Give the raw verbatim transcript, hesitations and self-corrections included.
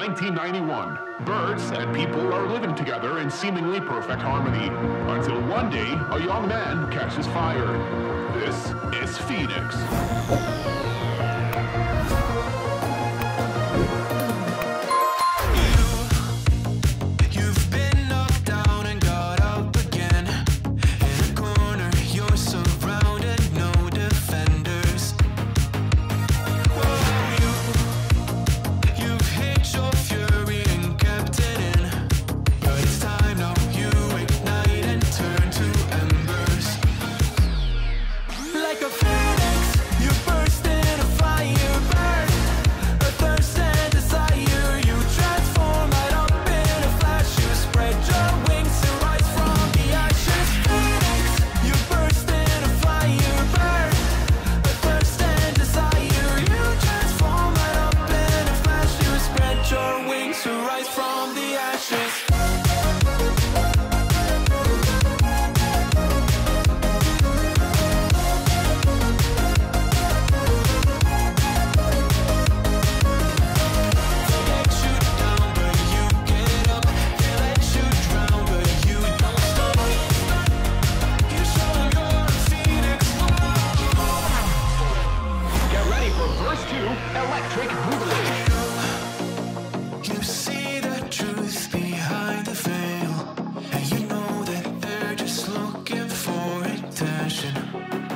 nineteen ninety-one. Birds and people are living together in seemingly perfect harmony, until one day a young man catches fire. This is Phoenix. Attention.